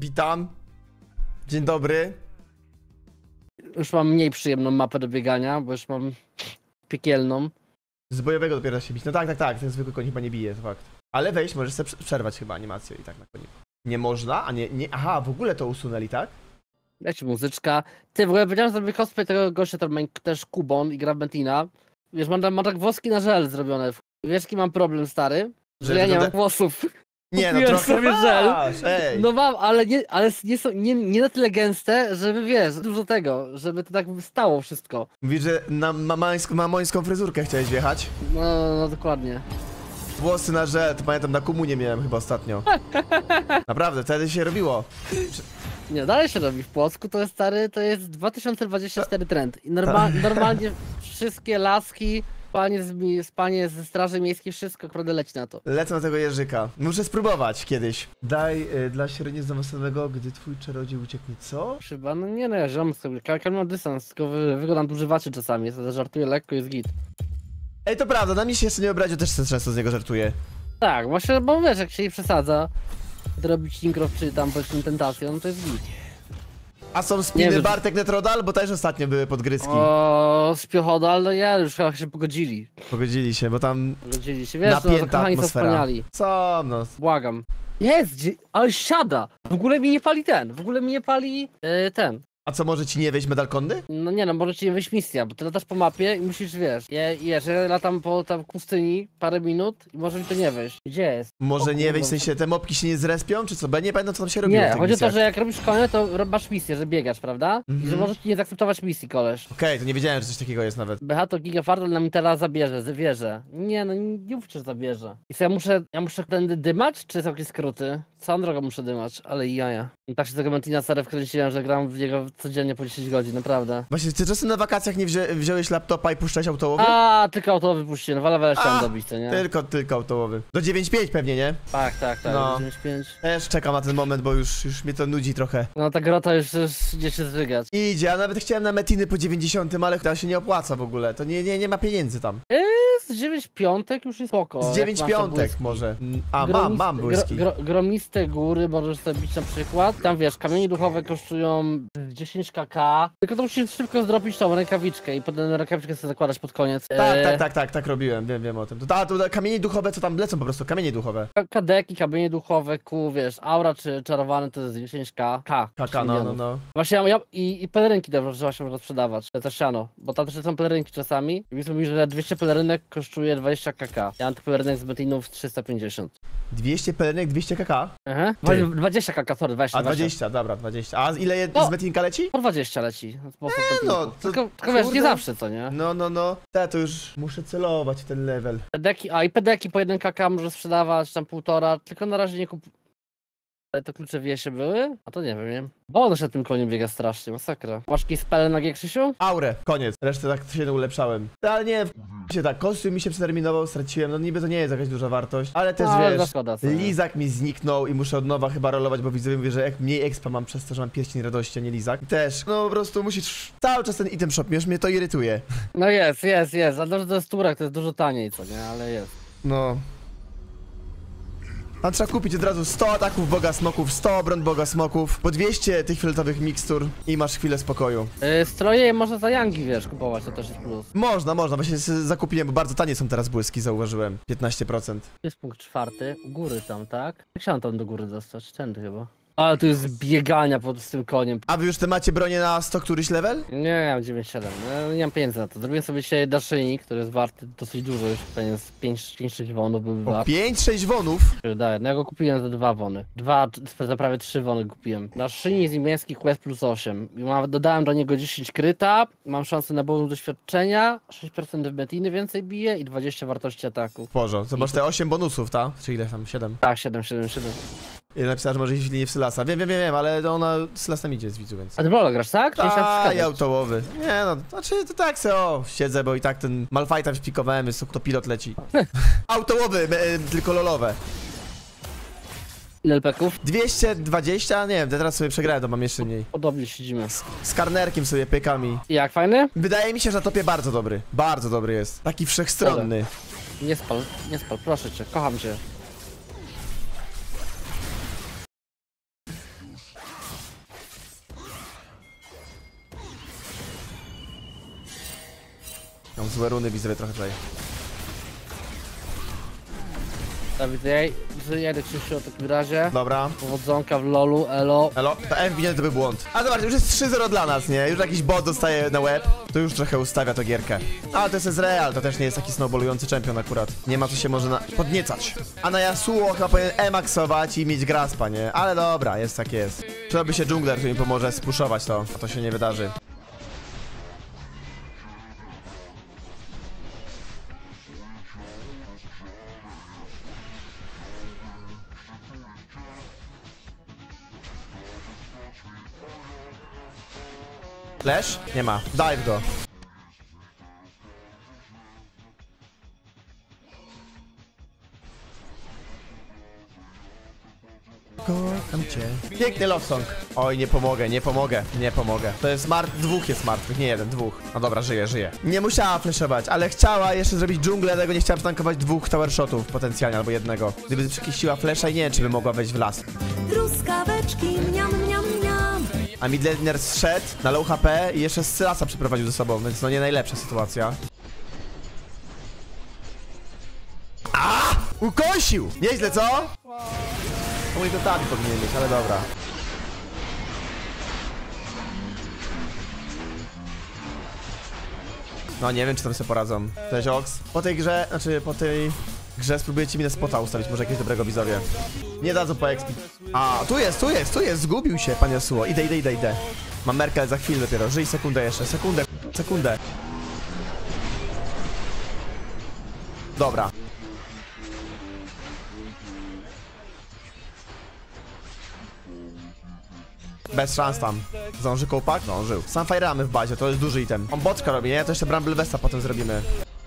Witam. Dzień dobry. Już mam mniej przyjemną mapę do biegania, bo już mam piekielną. Z bojowego dopiero się bić. No tak, ten zwykły koń chyba nie bije, to fakt. Ale wejść, możesz sobie przerwać chyba animację i tak na koniec. Nie można? A nie, aha, w ogóle to usunęli, tak? Leci muzyczka. Ty, w ogóle powiedziałem sobie cosplay tego gościa, to też Kubon i gra w Bentina. Wiesz, mam tak włoski na żel zrobione. Wiesz, jaki mam problem, stary? Że ja nie mam włosów. Nie, no Kupiłem trochę sobie żel. masz, ej. No mam, ale nie są nie na tyle gęste, żeby wiesz, dużo tego, żeby to tak stało wszystko. Mówisz, że na mamońską fryzurkę chciałeś wjechać? No dokładnie. Włosy na żel, to pamiętam, na komunie miałem chyba ostatnio. Naprawdę, wtedy się robiło. Nie, dalej się robi w Płocku, to jest stary, to jest 2024 trend. I normalnie wszystkie laski, panie ze straży miejskiej, wszystko naprawdę leci na to. Lecę na tego jeżyka. Muszę spróbować kiedyś. Daj dla średnio zaawansowanego, gdy twój czarodziej ucieknie, co? Chyba, no nie no, ja ziom sobie, kalkal ma dystans, tylko wy go nadużywacie czasami, to żartuję lekko, jest git. Ej, to prawda, na mnie się jeszcze nie obraził, też często z niego żartuję. Tak, właśnie, bo wiesz, jak się jej przesadza, robić Syncroft czy tam powiedzmy Tentacją, no to jest git. A są spiny Bartek Netrodal? Bo też ostatnio były podgryzki. O, z Piochodal, no ja już chyba się pogodzili. Pogodzili się, bo tam Pogodzili się, wiesz, napięta no, kochani są atmosfera. wspaniali. Co, no. Błagam. Jest, ale siada! W ogóle mi nie pali ten, w ogóle mi nie pali ten. A co, może ci nie wejść medal konny? No nie no, może ci nie wyjść misja, bo ty latasz po mapie i musisz, wiesz, ja latam po tam pustyni parę minut i może mi to nie wejść. Gdzie jest? Może nie wejść, w sensie te mopki się nie zrespią, czy co? Bo ja nie pamiętam, co tam się robiło w Nie, tych chodzi o to, misjach. że jak robisz konia, to masz misję, że biegasz, prawda? I że możesz ci nie zaakceptować misji, koleś. Okej, to nie wiedziałem, że coś takiego jest nawet. BH to Gigafardel nam teraz zabierze, zawierze. Nie no, nie mówcie, że zabierze. I co, ja muszę tędy dymać, czy są jakieś skróty? Całą drogą muszę dymać, ale i jaja. I tak się tego Mentina stary wkręciłem, że gram w niego codziennie po 10 godzin, naprawdę. Właśnie, ty czasem na wakacjach nie wziąłeś laptopa i puszczałeś autołowy? A, tylko autowy wypuściłem, Valve chciałem dobić, to nie? Tylko autołowy. Do 9.5 pewnie, nie? Tak, No. 9.5. Też czekam na ten moment, bo już mnie to nudzi trochę. No ta grota już idzie się zżygać. Idzie, a nawet chciałem na Metiny po 90, ale to się nie opłaca w ogóle. To nie ma pieniędzy tam. Z 9 piątek już jest spoko. Z 9 piątek może. A, mam błyski. Gromiste góry możesz sobie bić na przykład. Tam wiesz, kamienie duchowe kosztują 10 kk. Tylko to musisz szybko zdropić tą rękawiczkę i potem rękawiczkę sobie zakładać pod koniec. Tak robiłem, wiem o tym. To kamienie duchowe, co tam lecą po prostu, kamienie duchowe. Kadeki, kamienie duchowe, wiesz, aura czy czarowany to jest 10k. Kaka, no. Właśnie i pelerynki dobrze, że właśnie można sprzedawać. To też siano, bo tam też są pelerynki czasami. I myślę mi, że 200 pelerynek kosztuje 20 kk. Ja mam tych pelerynek z Metinów 350. 200 pelerynek, 200 kk? Aha. 20 kk, sorry, 20. A 20, dobra, 20. A ile z Metinka leci? Po 20 leci. No, tylko wiesz, nie zawsze, co nie? No. To już muszę celować w ten level. I pedeki po 1 kk może sprzedawać, tam 1,5, tylko na razie nie kup... Ale to klucze w Jesie były? A to nie wiem, nie? Bo on się tym koniem biega strasznie, masakra. Masz jakieś spele na G, Krzysiu? Aurę, koniec. Resztę tak się ulepszałem. Ale nie, się tak, kostium mi się przeterminował, straciłem, no niby to nie jest jakaś duża wartość, ale też wiesz, szkoda, lizak mi zniknął i muszę od nowa chyba rolować, bo widzowie mówię, że mniej expa mam przez to, że mam pierścień radości, a nie lizak. Też, no po prostu musisz cały czas ten item shop, już mnie to irytuje. No jest, a dobrze to jest turek, to jest dużo taniej, co nie, ale jest. No. Tam trzeba kupić od razu 100 ataków Boga Smoków, 100 obron Boga Smoków, po 200 tych fioletowych mikstur i masz chwilę spokoju. Stroje można za Yangi, wiesz, kupować, to też jest plus. Można, właśnie zakupiłem, bo bardzo tanie są teraz błyski, zauważyłem. 15%. Jest punkt 4, u góry tam, tak? Jak się tam do góry dostać? Tędy chyba. Ale tu jest biegania z tym koniem. A wy już te macie bronię na 100 któryś level? Nie, ja mam 9,7. No, nie mam pieniędzy na to. Zrobiłem sobie dzisiaj naszyjnik, który jest warty dosyć dużo, już pewnie z 5-6 wonów byłby O, wart. 5-6 wonów? Daję. No ja go kupiłem za 2 wony. Za prawie 3 wony kupiłem. Naszyjnik z niemieckich quest plus 8. I dodałem do niego 10 kryta, mam szansę na bonus doświadczenia, 6% w metiny więcej bije i 20 wartości ataku. Boże, zobacz te 8 bonusów, ta? Czy ile tam? 7? Tak, 7. Ja napisałem, że może iść w linię w Sylasa. Wiem, ale ona Sylasem idzie z widzu, więc... A ty Brawla grasz, tak? A, ja autołowy. Nie no, znaczy to tak siedzę, bo i tak ten Malfighta wpikowałem, więc to pilot leci. Autołowy, tylko lolowe. Ile LP-ków? 220, nie wiem, teraz sobie przegrałem, to mam jeszcze mniej. Podobnie siedzimy. Z karnerkiem sobie pykam i... Jak, fajny? Wydaje mi się, że na topie bardzo dobry jest. Taki wszechstronny. Nie spal, proszę cię, kocham cię. Mam złe runy, widzę trochę tutaj. Dawid, jedę Krzysiu w takim razie. Dobra. Powodzonka w lolu, elo. Elo, to F winien to był błąd. A zobacz, już jest 3-0 dla nas, nie? Już jakiś bot dostaje na łeb. To już trochę ustawia to gierkę. Ale to jest Ezreal, to też nie jest taki snowballujący czempion akurat. Nie ma co się może podniecać. A na Yasuo chyba powinien E-maxować i mieć graspa, nie? Ale dobra, jest jak jest. Przydałoby się dżungler, który mi pomoże spuszować to. A to się nie wydarzy. Flash? Nie ma. Dive go. Kocham cię. Piękny love song. Oj, nie pomogę, nie pomogę, nie pomogę. To jest dwóch jest martwych, nie jeden, dwóch. No dobra, żyje. Nie musiała flashować, ale chciała jeszcze zrobić dżunglę, dlatego nie chciała przytankować 2 tower shotów potencjalnie, albo jednego. Gdyby przekiściła flasha i nie wiem, czy by mogła wejść w las. Truskaweczki, mniam, mniam, mniam. A midlaner zszedł na low HP i jeszcze Sylasa przeprowadził ze sobą, więc no nie najlepsza sytuacja. A! Ukosił! Nieźle, co? Mój to tabi powinien mieć, ale dobra. No nie wiem, czy tam sobie poradzą. Cześć, Ox. Po tej grze spróbujecie mi na spota ustawić, może jakiegoś dobrego widzowie. Nie dadzą po exp. A, tu jest, zgubił się, pan Yasuo. Idę. Mam Merkel za chwilę dopiero, żyj sekundę jeszcze, sekundę. Dobra. Bez szans tam. Zdąży kołpak? Zdążył. Sam fajramy w bazie, to jest duży item. On boczka robi, nie? To jeszcze Bramble Vesta potem zrobimy.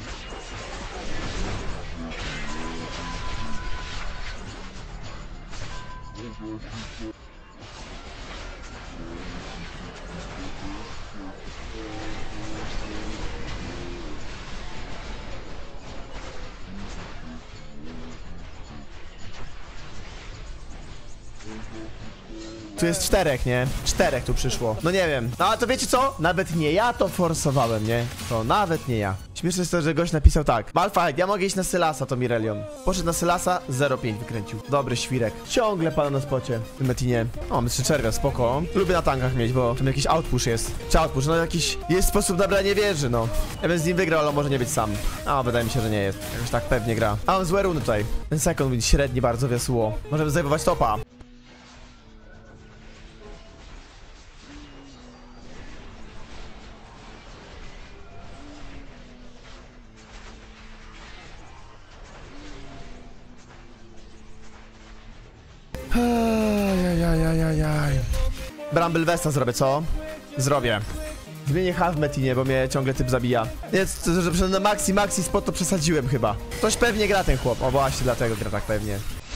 Tu jest 4, nie? 4 tu przyszło. No nie wiem. No ale to wiecie co? Nawet nie ja to forsowałem, nie? To nawet nie ja. Śmieszne jest to, że gość napisał tak. Malfight, ja mogę iść na Sylasa, to Mirelion. Poszedł na Sylasa, 0,5 wykręcił. Dobry świrek. Ciągle pada na spocie. W tym metinie. O, mamy 3 czerwia, spoko. Lubię na tankach mieć, bo tam jakiś outpush jest. Czy outpush? No jakiś... Jest sposób na branie wieży, no. Ja bym z nim wygrał, ale może nie być sam. A, wydaje mi się, że nie jest. Jakoś tak pewnie gra. A mam złe runy tutaj. Ten second win średni bardzo w Yasuo. Możemy zajmować topa. Ajajajajajaj. Bramble Vesta zrobię, co? Zrobię. Zmienię half metinie, bo mnie ciągle typ zabija. Jest, że na maxi spot to przesadziłem chyba. Ktoś pewnie gra ten chłop. O właśnie, dlatego gra tak pewnie.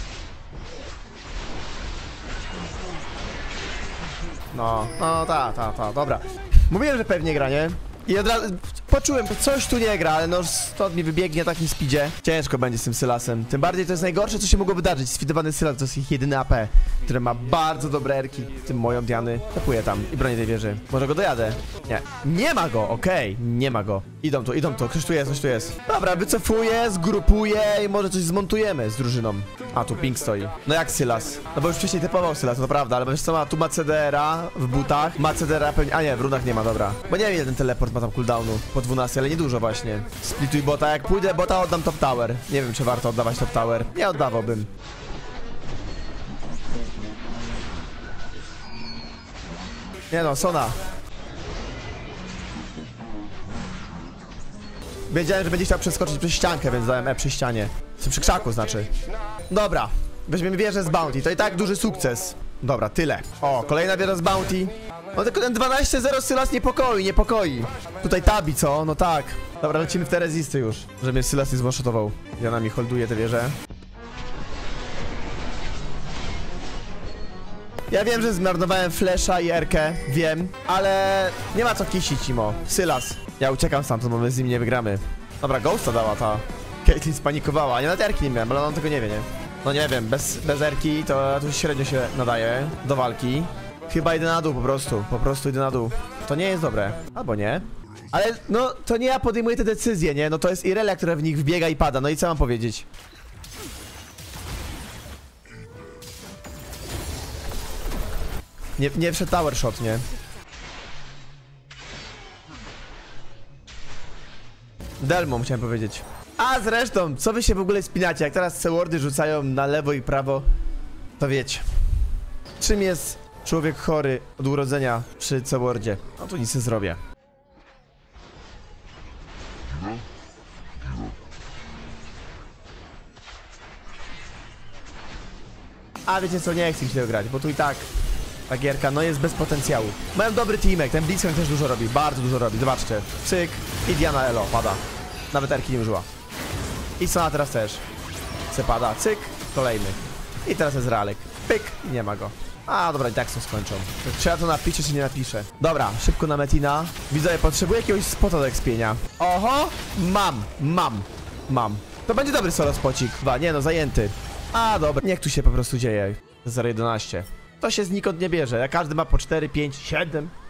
No, dobra. Mówiłem, że pewnie gra, nie? I od razu poczułem, że coś tu nie gra, ale no stąd mi wybiegnie na takim speedzie. Ciężko będzie z tym Sylasem. Tym bardziej to jest najgorsze, co się mogło wydarzyć. Sfidowany Sylas to jest ich jedyny AP, który ma bardzo dobre erki. W tym moją Diany. Tapuję tam i bronię tej wieży. Może go dojadę? Nie. Nie ma go, okej. Nie ma go. Idą tu. Ktoś tu jest. Dobra, wycofuję, zgrupuję i może coś zmontujemy z drużyną. A, tu ping stoi. No jak Sylas? No bo już wcześniej typował Sylas, to prawda, ale wiesz co, tu ma CDR-a w butach. Ma CDR-a pewnie... A nie, w runach nie ma, dobra. Bo nie wiem, ile ten teleport ma tam cooldownu. Po 12, ale niedużo właśnie. Splituj bota. Jak pójdę bota, oddam top tower. Nie wiem, czy warto oddawać top tower. Nie oddawałbym. Nie no, Sona. Wiedziałem, że będzie chciał przeskoczyć przez ściankę, więc dałem E przy ścianie. Przy krzaku znaczy. Dobra. Weźmiemy wieżę z bounty. To i tak duży sukces. Dobra, tyle. O, kolejna wieża z bounty. No tylko ten 12-0 Sylas niepokoi. Tutaj tabi, co? No tak. Dobra, lecimy w te rezisty już. Że mnie Sylas nie zwanshotował. Ja nami holduję tę wieżę. Ja wiem, że zmarnowałem flesza i erkę, wiem, ale nie ma co kisić, Imo. Sylas. Ja uciekam stamtąd, bo my z nim nie wygramy. Dobra, ghosta dała ta. Caitlyn spanikowała, ja nawet erki nie miałem, ale on tego nie wie, nie? No nie wiem, bez erki to tu średnio się nadaje do walki. Chyba idę na dół po prostu idę na dół. To nie jest dobre, albo nie. Ale no, to nie ja podejmuję te decyzje, nie? No to jest Irelia, która w nich wbiega i pada, no i co mam powiedzieć? Nie wszedł tower shot, nie? Delmą chciałem powiedzieć. A zresztą, co wy się w ogóle spinacie? Jak teraz C-wordy rzucają na lewo i prawo, to wiecie. Czym jest człowiek chory od urodzenia przy C-wordzie? No tu nic nie zrobię. A wiecie co, nie chcę mi się tego grać, bo tu i tak ta gierka no jest bez potencjału. Mają dobry teamek, ten Blitzcrank też dużo robi, bardzo dużo robi, zobaczcie. Cyk i Diana Elo pada. Nawet erki nie użyła. I Sona teraz też. Se pada, cyk, kolejny. I teraz jest Ralek. Pyk, i nie ma go. A dobra, i tak są skończą. Czy ja to napiszę, czy nie napiszę? Dobra, szybko na Metina. Widzowie, potrzebuję jakiegoś spota do ekspienia. Oho! Mam. To będzie dobry solo spocik. Chyba, nie no, zajęty. A dobra, niech tu się po prostu dzieje. 0,11. To się znikąd nie bierze. Jak każdy ma po 4, 5, 7.